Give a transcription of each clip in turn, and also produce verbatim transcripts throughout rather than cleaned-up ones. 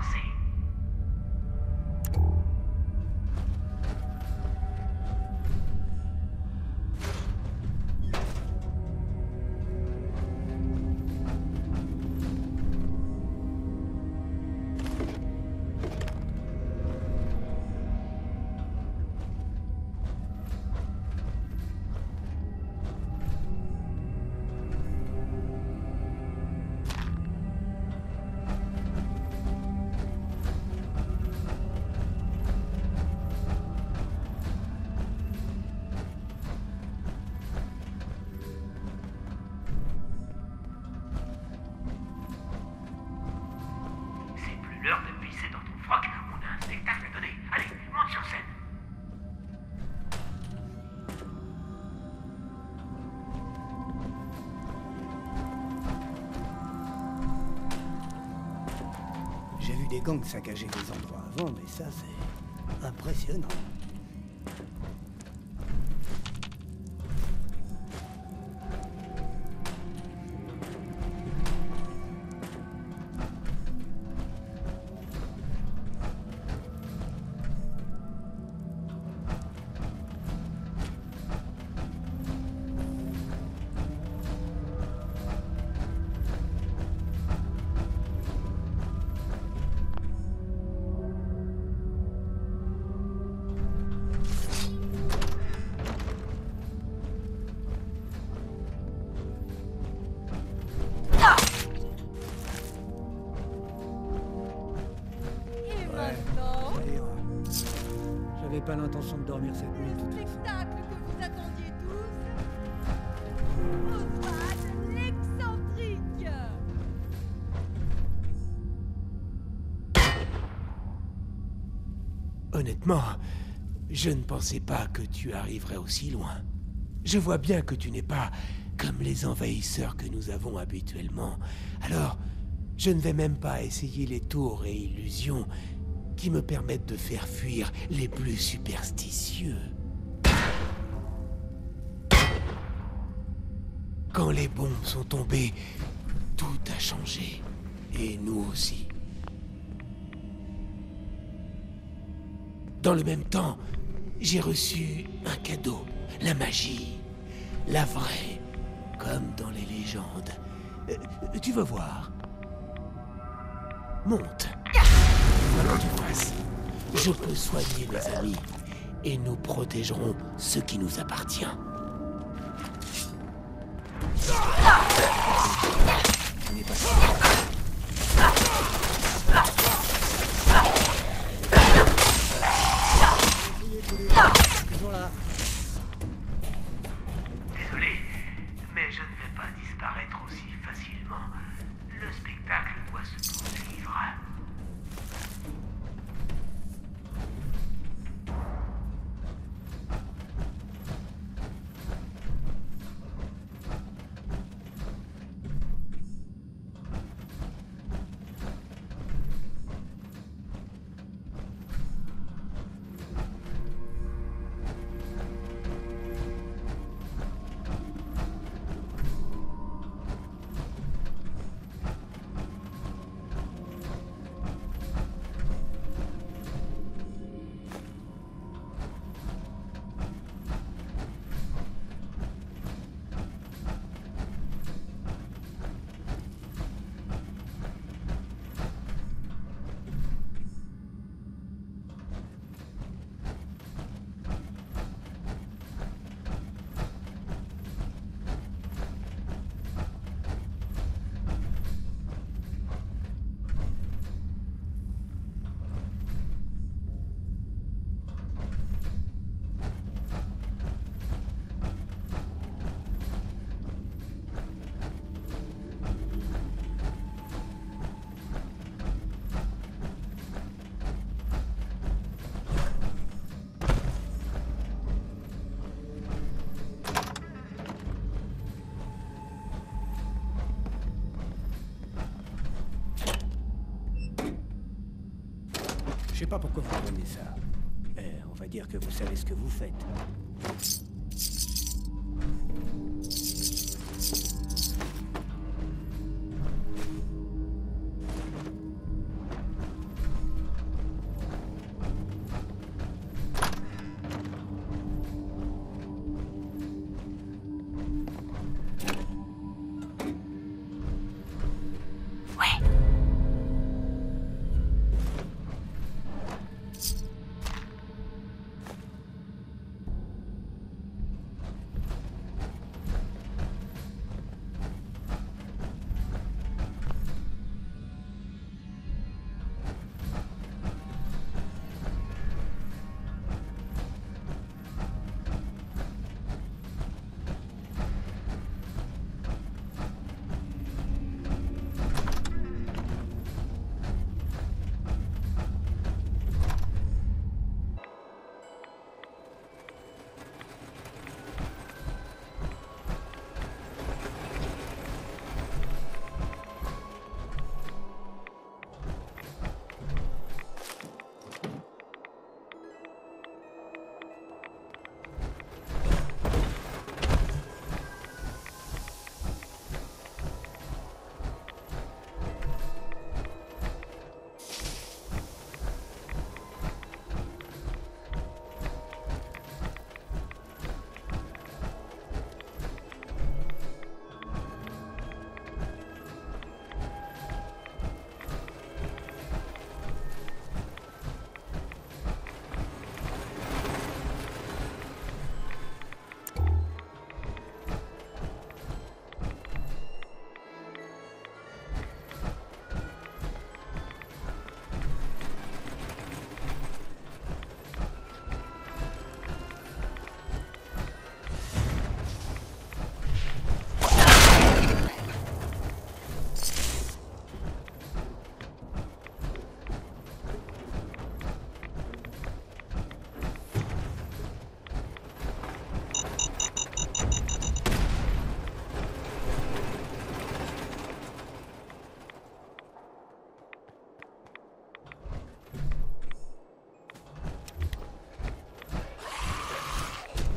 commencer. L'heure de pisser dans ton froc, on a un spectacle à donner. Allez, monte sur scène. J'ai vu des gangs saccager des endroits avant, mais ça, c'est impressionnant. J'avais pas l'intention de dormir cette nuit, de toute façon. Spectacle que vous attendiez tous. Oswald l'excentrique. Honnêtement, je ne pensais pas que tu arriverais aussi loin. Je vois bien que tu n'es pas comme les envahisseurs que nous avons habituellement. Alors, je ne vais même pas essayer les tours et illusions qui me permettent de faire fuir les plus superstitieux. Quand les bombes sont tombées, tout a changé. Et nous aussi. Dans le même temps, j'ai reçu un cadeau. La magie. La vraie. Comme dans les légendes. Euh, tu veux voir? Monte. Voilà que tu fasses. Je peux soigner mes amis. Et nous protégerons ce qui nous appartient. On est passé. Toujours là. Désolé, mais je ne vais pas disparaître aussi facilement. Le spectacle doit se poursuivre. Je sais pas pourquoi vous prenez ça. Mais on va dire que vous savez ce que vous faites.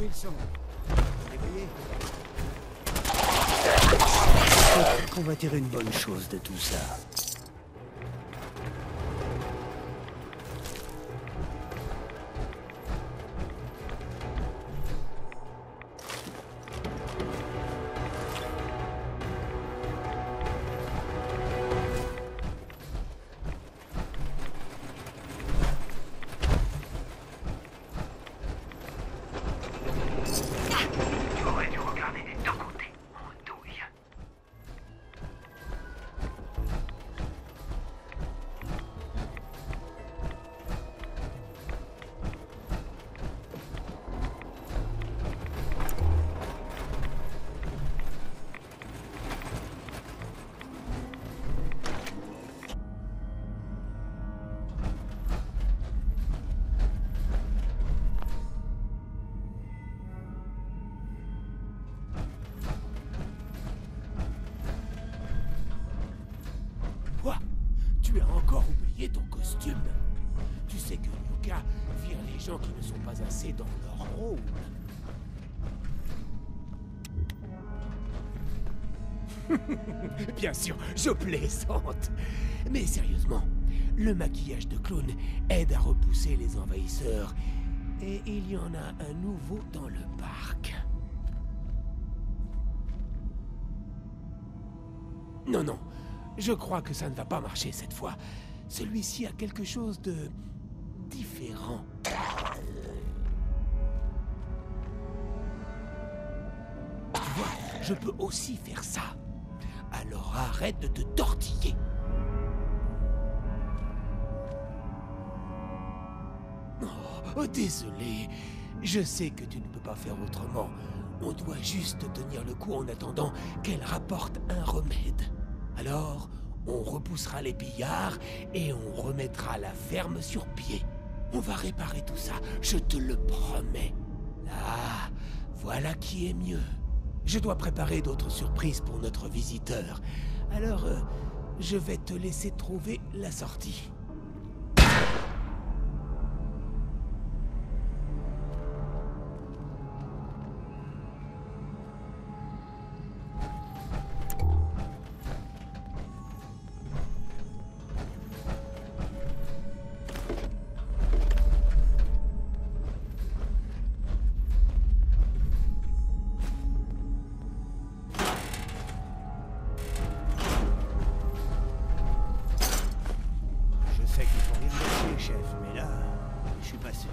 Coupez le son. Réveillez. On va tirer une bonne chose de tout ça. Quoi? Tu as encore oublié ton costume? Tu sais que Luca vire les gens qui ne sont pas assez dans leur rôle. Bien sûr, je plaisante. Mais sérieusement, le maquillage de clown aide à repousser les envahisseurs. Et il y en a un nouveau dans le parc. Non, non. Je crois que ça ne va pas marcher cette fois. Celui-ci a quelque chose de différent. Tu vois, je peux aussi faire ça. Alors arrête de te tortiller. Oh, désolé. Je sais que tu ne peux pas faire autrement. On doit juste tenir le coup en attendant qu'elle rapporte un remède. Alors, on repoussera les pillards et on remettra la ferme sur pied. On va réparer tout ça, je te le promets. Ah, voilà qui est mieux. Je dois préparer d'autres surprises pour notre visiteur. Alors, euh, je vais te laisser trouver la sortie. Je sais qu'il faut rien lâcher, chef, mais là, je suis pas sûr.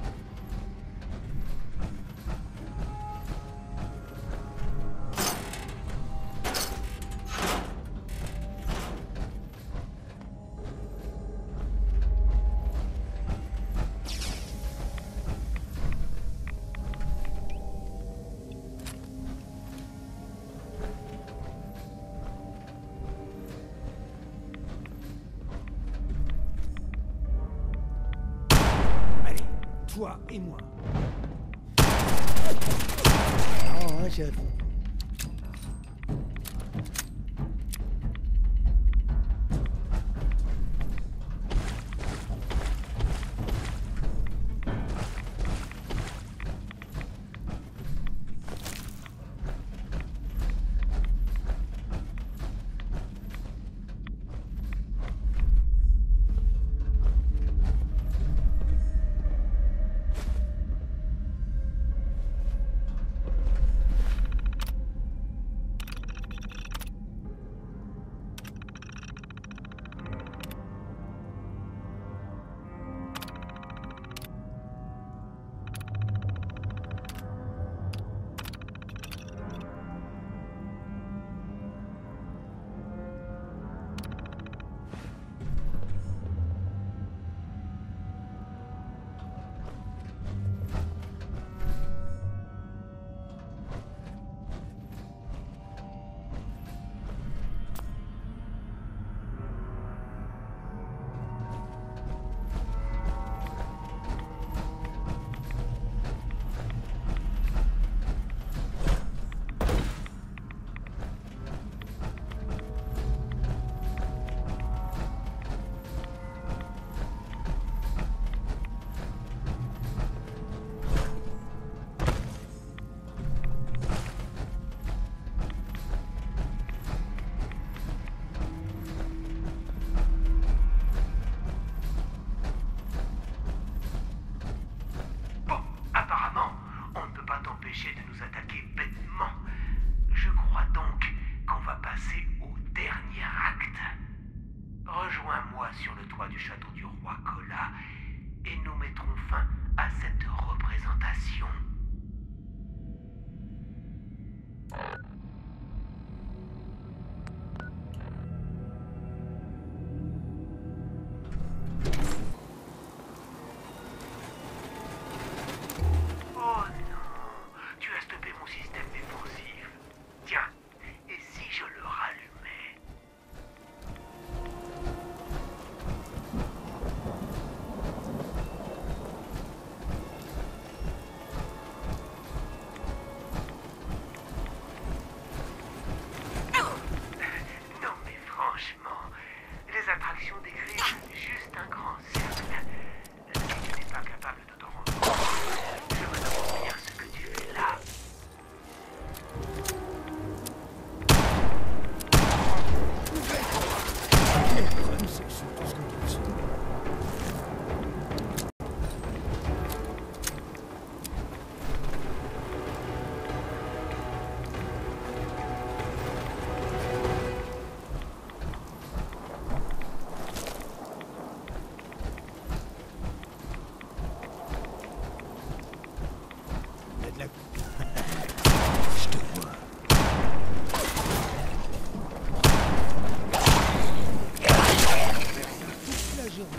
Toi et moi. Oh, hein, chef. roi Kola et nous mettrons fin à cette représentation. Oh non, tu as stoppé mon système défensif. Tiens, et si je le rallumais? Non mais franchement, les attractions décrivent juste un grand cercle. Si tu n'es pas capable de t'en rendre compte, je me demande bien ce que tu fais là. Le problème, c'est surtout ce qu'on peut se dire. Il y a de la... Je te vois. Toute la journée.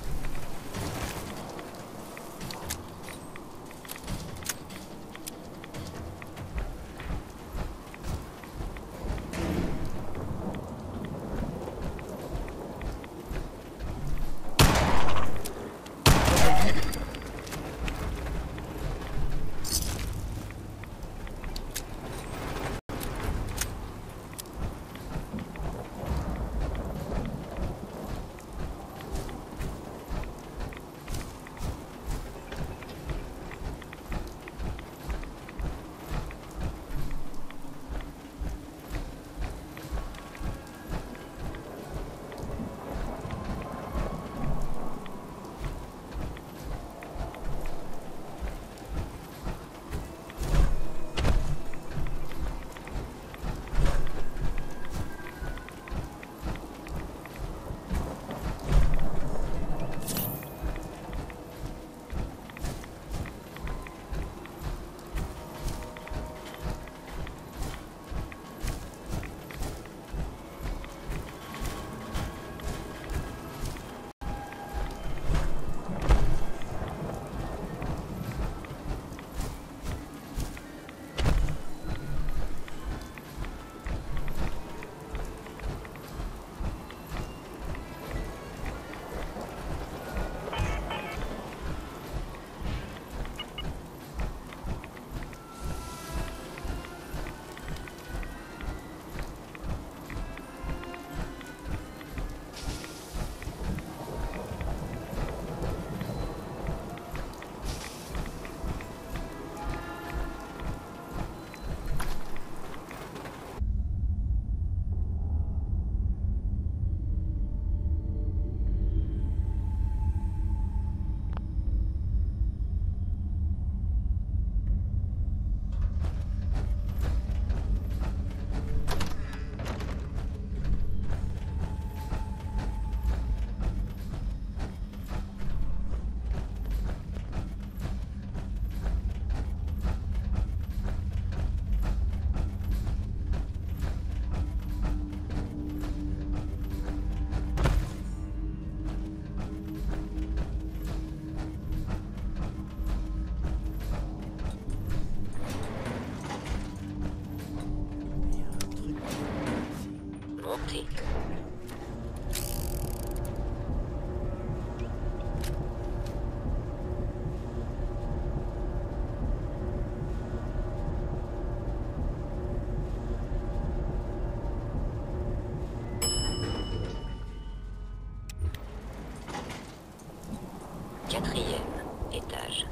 Quatrième étage.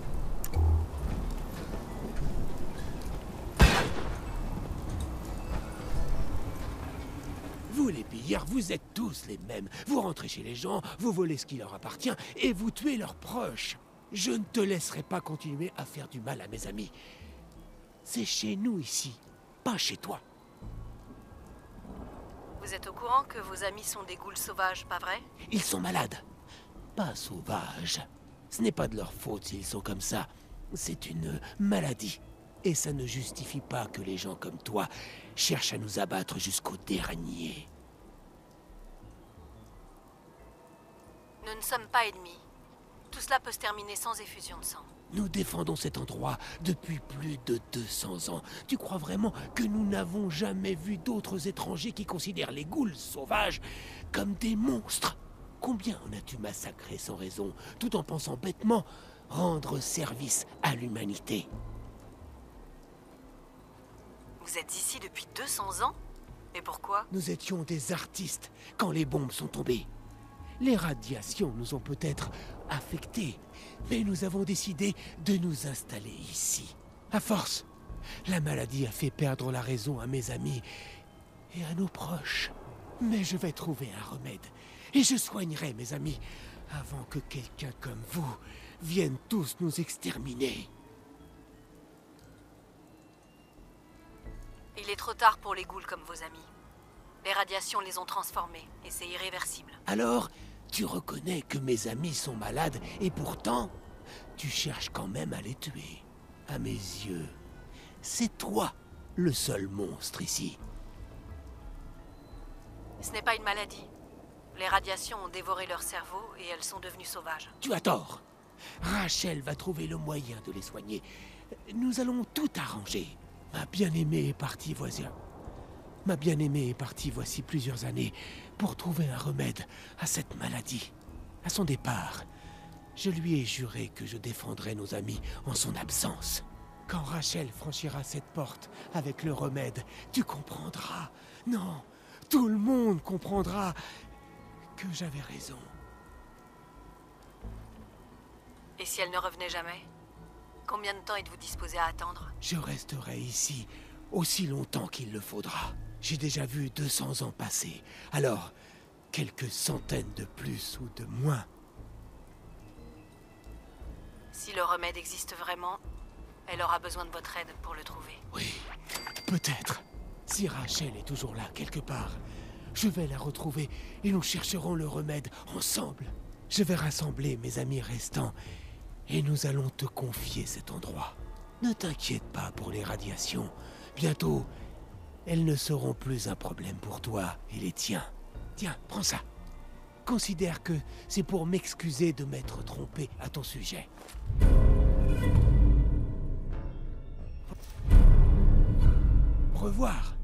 Vous les pillards, vous êtes tous les mêmes. Vous rentrez chez les gens, vous volez ce qui leur appartient et vous tuez leurs proches. Je ne te laisserai pas continuer à faire du mal à mes amis. C'est chez nous ici, pas chez toi. Vous êtes au courant que vos amis sont des ghouls sauvages, pas vrai? Ils sont malades. pas sauvages. Ce n'est pas de leur faute s'ils sont comme ça. C'est une maladie. Et ça ne justifie pas que les gens comme toi cherchent à nous abattre jusqu'au dernier. Nous ne sommes pas ennemis. Tout cela peut se terminer sans effusion de sang. Nous défendons cet endroit depuis plus de deux cents ans. Tu crois vraiment que nous n'avons jamais vu d'autres étrangers qui considèrent les ghouls sauvages comme des monstres? Combien en as-tu massacré sans raison, tout en pensant bêtement rendre service à l'humanité? Vous êtes ici depuis deux cents ans? Et pourquoi? Nous étions des artistes quand les bombes sont tombées. Les radiations nous ont peut-être affectés, mais nous avons décidé de nous installer ici. À force, la maladie a fait perdre la raison à mes amis et à nos proches. Mais je vais trouver un remède, et je soignerai mes amis avant que quelqu'un comme vous vienne tous nous exterminer. Il est trop tard pour les ghouls comme vos amis. Les radiations les ont transformés, et c'est irréversible. Alors, tu reconnais que mes amis sont malades, et pourtant, tu cherches quand même à les tuer. À mes yeux, c'est toi le seul monstre ici. Ce n'est pas une maladie. Les radiations ont dévoré leur cerveau, et elles sont devenues sauvages. Tu as tort. Rachel va trouver le moyen de les soigner. Nous allons tout arranger. Ma bien-aimée est partie, voisin. Ma bien-aimée est partie voici plusieurs années pour trouver un remède à cette maladie. À son départ, je lui ai juré que je défendrais nos amis en son absence. Quand Rachel franchira cette porte avec le remède, tu comprendras. Non, tout le monde comprendra que j'avais raison. Et si elle ne revenait jamais? Combien de temps êtes-vous disposé à attendre? Je resterai ici aussi longtemps qu'il le faudra. J'ai déjà vu deux cents ans passer. Alors, quelques centaines de plus ou de moins. Si le remède existe vraiment, elle aura besoin de votre aide pour le trouver. Oui, peut-être. Si Rachel est toujours là, quelque part, je vais la retrouver et nous chercherons le remède ensemble. Je vais rassembler mes amis restants et nous allons te confier cet endroit. Ne t'inquiète pas pour les radiations. Bientôt, elles ne seront plus un problème pour toi et les tiens. Tiens, prends ça. Considère que c'est pour m'excuser de m'être trompé à ton sujet. Au revoir.